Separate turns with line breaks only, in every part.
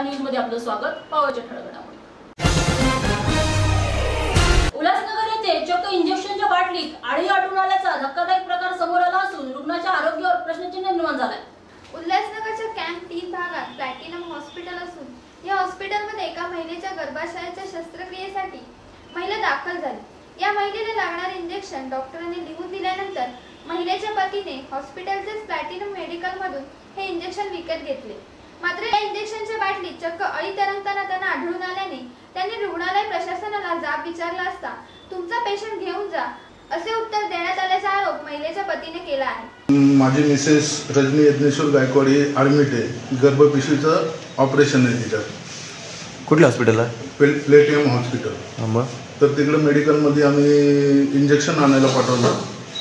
Star news मध्ये आपलं स्वागत. पावाच्या ठळक घडामोडी. उल्हासनगर येथे चक्क इंजेक्शनच्या बाटलीत आळी आढळून आल्याचा धक्कादायक प्रकार समोर आला असून रुग्णाच्या आरोग्यावर प्रश्नचिन्ह निर्माण झालाय.
उल्हासनगरच्या कॅम्प 3 भागात प्लॅटिनम हॉस्पिटल असून या हॉस्पिटलमध्ये एका महिलेच्या गर्भाशयाच्या शस्त्रक्रियेसाठी महिला दाखल झाली. या महिलेला लागणारे इंजेक्शन डॉक्टरांनी लिहून दिल्यानंतर महिलेच्या पतीने हॉस्पिटलच्या प्लॅटिनम मेडिकल मधून हे इंजेक्शन विकत घेतले. मात्र या इंजेक्शनच्या बाटलीत चक्क अळी तरंगताना त्यांना आढळून आल्याने त्यांनी रुग्णालय प्रशासनाला जाब विचारला असता तुमचा पेशंट घेऊन जा असे उत्तर देण्यात आल्याचा आरोप महिलेच्या पतीने केला आहे.
माझी मिसेस रजनी यज्ञेश्वर गायकवाड ही ॲडमिट आहे. गर्भपिशवीचं ऑपरेशन आहे तिच्यात.
कुठल्या हॉस्पिटल आहे?
Platinum hospital. तर तिकडे मेडिकलमध्ये आम्ही इंजेक्शन आणायला पाठवलं.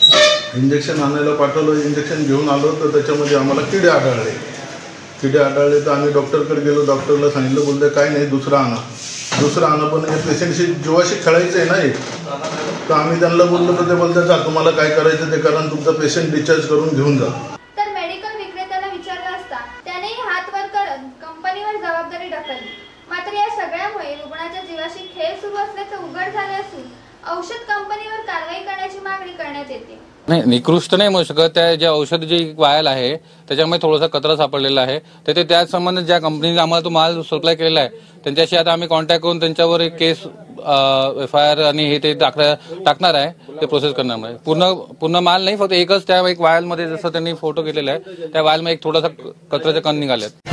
इंजेक्शन घेऊन आलो तर त्याच्यामध्ये आम्हाला किडे आढळले. तर आम्ही डॉक्टरकडे गेलो. डॉक्टरला सांगितलं, बोलते काय नाही दुसरं आणा पण हे पेशंटशी जीवाशी खेळायचं आहे ना. तर आम्ही त्यांना बोललो तर ते बोलतात जा तुम्हाला काय करायचं ते करा, तुमचा पेशंट डिस्चार्ज करून घेऊन जा.
तर मेडिकल विक्रेत्याला विचारलं असता त्यानेही हात वर करत कंपनीवर जबाबदारी ढकलली. मात्र या सगळ्यामुळे रुग्णाच्या जीवाशी खेळ सुरू असल्याचं उघड झाले असून औषध कंपनीवर कारवाई करण्याची मागणी करण्यात येते.
नाही, निकृष्ट नाही म्हणू शकत. त्या जे औषध जे वायल आहे त्याच्यामध्ये थोडासा कचरा सापडलेला आहे. तर ते त्याच संबंधित ज्या कंपनीने आम्हाला तो माल सप्लाय केलेला आहे त्यांच्याशी आता आम्ही कॉन्टॅक्ट करून त्यांच्यावर एक केस FIR आणि हे ते टाकणार आहे. ते प्रोसेस करणार आहे. पूर्ण माल नाही, फक्त एकच त्या एक वायलमध्ये जसं त्यांनी फोटो केलेला आहे त्या वायलमध्ये एक थोडासा कचऱ्याचे कण निघालेत.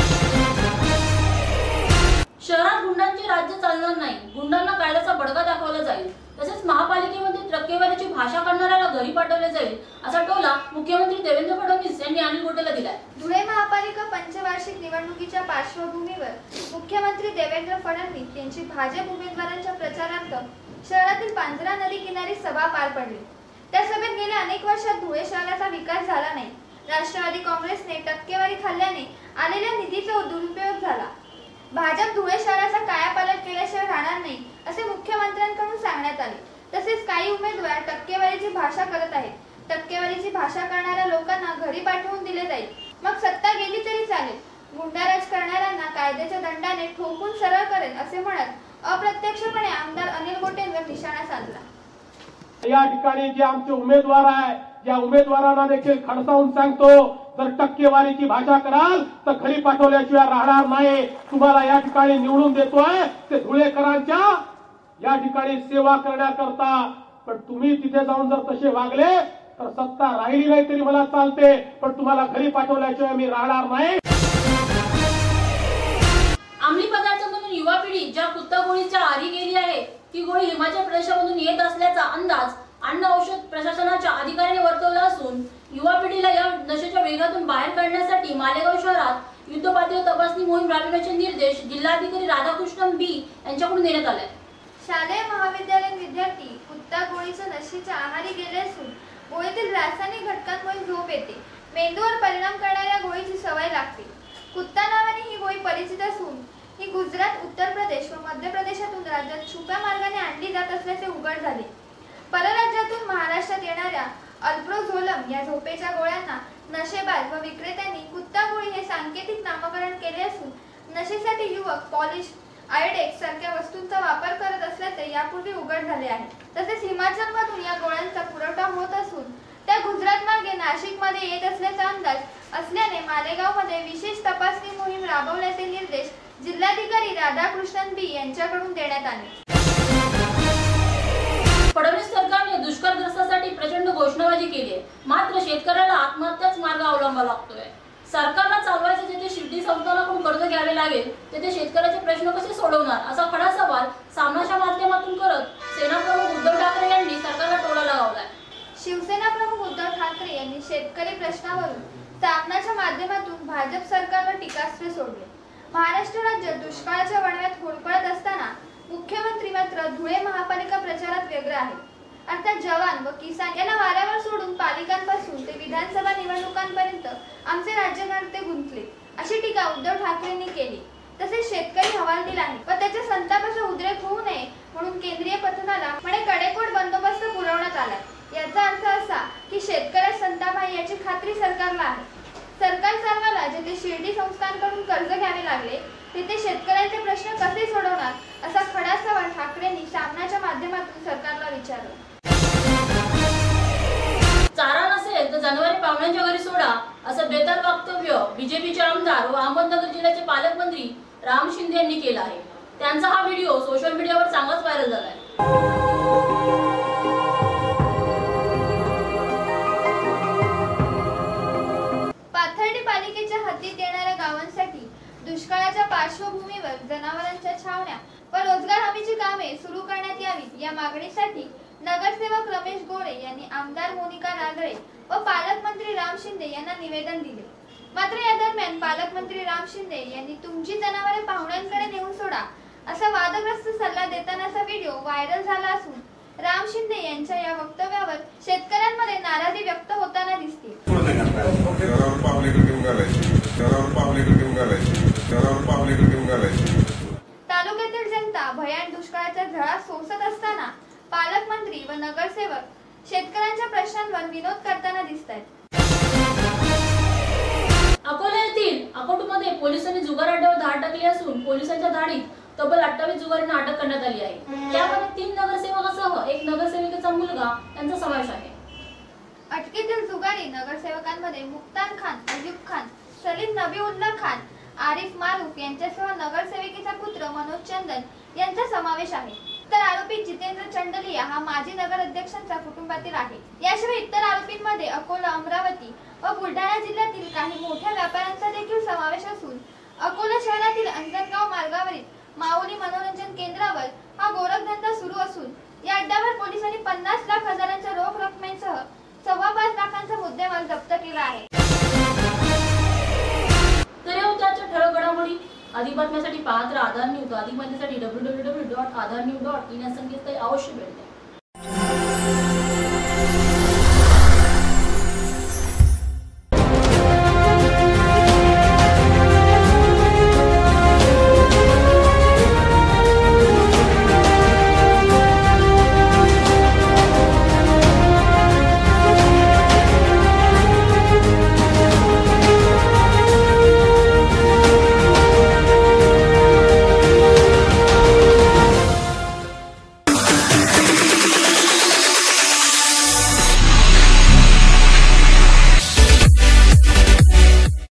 शहरात गुंडांचे राज्य चालणार नाही. गुंडांना कायद्याचा बडगा दाखवला जाईल. तसेच महापालिकेमध्ये टक्केवारीची भाषा करणाऱ्याला घरी पाठवले जाईल असा टोला मुख्यमंत्री देवेंद्र फडणवीस यांनी अनिल गोटेला दिलाय.
धुळे महापालिका पंचवार्षिक निवडणुकीच्या पार्श्वभूमीवर मुख्यमंत्री देवेंद्र फडणवीस यांची भाजप उमेदवारांच्या प्रचारार्थ शहरातील पांझरा नदी किनारी सभा पार पडली. त्या सभेत गेल्या अनेक वर्षात धुळे शहराचा विकास झाला नाही. राष्ट्रवादी काँग्रेसने टक्केवारी खाल्ल्याने आलेल्या निधीचा दुरुपयोग झाला. भाजप धुळे शहराचा कायापालट केल्याशिवाय राहणार नाही असे मुख्यमंत्र्यांकडून सांगण्यात आले. तसेच काही उमेदवार टक्केवारीची भाषा करत आहेत. टक्केवारीची भाषा करणाऱ्या लोकांना घरी पाठवून दिले जाईल. मग सत्ता गेली तरी चालेल. गुंडाराज करणाऱ्यांना कायद्याच्या दंडाने ठोकून सरळ करेल असे म्हणत अप्रत्यक्षपणे आमदार अनिल गोटेंवर निशाणा साधला.
या ठिकाणी जे आमचे उमेदवार आहे या उमेदवारांना देखील खडसावून सांगतो, जर टक्केवारीची भाषा कराल तर घरी पाठवल्याशिवाय राहणार नाही. तुम्हाला या ठिकाणी निवडून देतोय ते धुळेकरांच्या या ठिकाणी सेवा करण्याकरता. पण तुम्ही तिथे जाऊन जर तसे वागले तर सत्ता राहिली नाही तरी मला चालते, पण तुम्हाला घरी पाठवल्याशिवाय मी राहणार नाही.
अंमली पदार्थांमधून युवा पिढी ज्या कुत्ता गोळीच्या आरी गेली आहे ती गोळी हिमाचल प्रदेशामधून येत असल्याचा अंदाज अन्न औषध प्रशासनाच्या अधिकाऱ्यांनी वर्तवला असून युवा पिढीला या नशेच्या वेगातून बाहेर काढण्यासाठी मालेगाव शहरात युद्धपातळीवर तपासणी मोहीम राबविण्याचे निर्देश जिल्हाधिकारी राधाकृष्णन बी यांच्याकडून देण्यात आले.
शालेय महाविद्यालयीन विद्यार्थी कुत्ता गोळीच्या नशेच्या आहारी गेले असून गोळीतील रासायनिक घटकांमुळे झोप येते. मेंदूवर परिणाम करणाऱ्या गोळीची सवय लागते. कुत्ता नावाने ही गोळी परिचित असून ही गुजरात, उत्तर प्रदेश व मध्य प्रदेशातून राज्यात छुप्या मार्गाने आणली जात असल्याचे उघड झाले. परराज्यातून महाराष्ट्रात येणाऱ्या अल्प्रोझोलम या झोपेच्या गोळ्यांना नशेबाज व विक्रेत्यांनी कुत्ता गोळी हे सांकेतिक नामकरण केले असून नशेसाठी युवक पॉलिश, आयोडेक्स सारख्या वस्तूंचा वापर करत असल्याचे यापूर्वी उघड झाले आहे. तसेच हिमाचलमधून या गोळ्यांचा पुरवठा होत असून त्या गुजरात मार्गे नाशिकमध्ये येत असल्याचा अंदाज असल्याने मालेगावमध्ये विशेष तपासणी मोहीम राबवण्याचे निर्देश जिल्हाधिकारी राधाकृष्णन बी यांच्याकडून देण्यात आले.
फडणवीस सरकारने दुष्काळग्रस्तांसाठी प्रचंड घोषणाबाजी केली आहे. मात्र शेतकऱ्याला आत्महत्याच मार्ग अवलंबावा लागतोय. सरकारला चालवायचे जेथे शिर्डी संस्थानाकडून कर्ज घ्यावे लागेल तेथे शेतकऱ्याचे प्रश्न कसे सोडवणार असा खडा सवाल सामनाच्या माध्यमातून करत सेनाप्रमुख उद्धव ठाकरे यांनी सरकारला टोला लगावलाय.
शिवसेना प्रमुख उद्धव ठाकरे यांनी शेतकरी प्रश्नावरून सामनाच्या माध्यमातून भाजप सरकारवर टीकास्त्र सोडले. महाराष्ट्र राज्य दुष्काळाच्या वणव्यात होरपळत असताना मुख्यमंत्री मात्र धुळे महापालिका प्रचारात व्यग्र आहे. अर्थात जवान व किसान यांना वाऱ्यावर सोडून पालिकांपासून ते विधानसभा निवडणुकांपर्यंत आमचे राज्यकर्ते गुंतले अशी टीका उद्धव ठाकरेंनी केली. तसेच शेतकरी हवालदिल आहे व त्याच्या संतापाचा उद्रेक होऊ नये म्हणून केंद्रीय पथकाला म्हणे कडेकोट बंदोबस्त पुरवण्यात आला. याचा अर्थ असा की शेतकऱ्यास संताप आहे याची खात्री सरकारला आहे. सरकार चालवायला जेथे शिर्डी संस्थांकडून कर्ज घ्यावे लागले तिथे शेतकऱ्यांचे प्रश्न कसे सोडवणार असा खडा सवाल ठाकरेंनी सामनाच्या माध्यमातून सरकारला विचारला.
चारा नसेल तर जनावरे पाहुण्यांच्या घरी सोडा असं बेताल वक्तव्य बीजेपीचे आमदार व अहमदनगर जिल्ह्याचे पालकमंत्री राम शिंदे यांनी केला आहे. त्यांचा हा व्हिडिओ सोशल मीडियावर चांगलाच व्हायरल झाला आहे.
पाथर्डी पालिकेच्या हद्दीत येणाऱ्या गावांसाठी दुष्काळाच्या पार्श्वभूमीवर जनावरांच्या छावण्या व रोजगार हमीची कामे सुरू करण्यात यावीत या मागणीसाठी नगरसेवक रमेश गोळे यांनी आमदार मोनिका नागळे व पालकमंत्री राम शिंदे यांना निवेदन दिले. मात्र या दरम्यान पालकमंत्री राम शिंदे यांनी तुमची जनावरे पाहुण्यांकडे नेऊन सोडा असा वादग्रस्त सल्ला देतानाचा व्हिडिओ व्हायरल झाला असून राम शिंदे यांच्या या वक्तव्यावर शेतकऱ्यांमध्ये नाराजी व्यक्त होताना दिसते. तालुक्यातील जनता भयान दुष्काळाच्या झळा सोसत असताना पालकमंत्री व नगरसेवक शेतकऱ्यांच्या प्रश्नांवर विनोद करताना दिसत आहेत.
अकोला येथील अकोटमध्ये पोलिसांनी जुगार अड्ड्यावर धाड टाकली असून पोलिसांच्या धाडीत तब्बल 28 जुगारींना अटक करण्यात आली आहे. त्यामध्ये 3 नगरसेवकासह 1 नगरसेविकेचा मुलगा यांचा समावेश आहे.
अटकेतील जुगारी नगरसेवकांमध्ये मुक्तान खान, अयूब खान, सलीम नबीउल्ला खान, आरिफ मारूफ यांच्यासह नगरसेविकेचा पुत्र मनोज चंदन यांचा समावेश आहे. तर आरोपी जितेंद्र चंडलिया हा माजी नगराध्यक्षांचा कुटुंबातील आहे. याशिवाय इतर आरोपींमध्ये अकोला, अमरावती व बुलढाणा जिल्ह्यातील काही मोठ्या व्यापाऱ्यांचा देखील समावेश असून अकोला शहरातील अंजनगाव मार्गावरील माऊली मनोरंजन केंद्रावर हा गोरखधंदा सुरू असून या अड्ड्यावर पोलिसांनी 50 लाख हजारांच्या रोख रकमेसह 5.25 लाखांचा मुद्देमाल जप्त केला आहे.
तर या होत्या ठळक घडामोडी. अधिक बातम्यांसाठी पाहत राहा आधार न्यूज. अधिक माहितीसाठी www.aadharnews.in या संकेतस्थळी अवश्य भेट द्या.